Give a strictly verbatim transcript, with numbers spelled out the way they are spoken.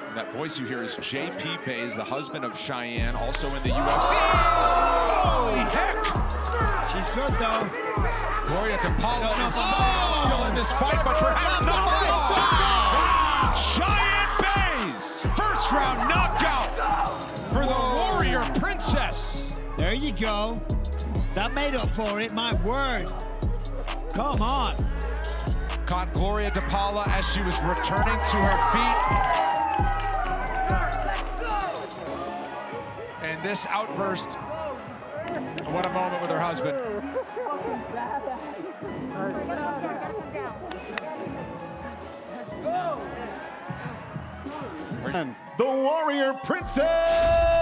That voice you hear is J P Buys, the husband of Cheyenne, also in the U F C. Holy heck! She's good, though. Gloria DePaula no, is no, oh. still in this fight, but perhaps not. Oh. Cheyenne Buys, first round knockout for the Warrior Princess. There you go. That made up for it, my word. Come on. Caught Gloria DePaula as she was returning to her feet. And this outburst, what a moment with her husband. The Warrior Princess!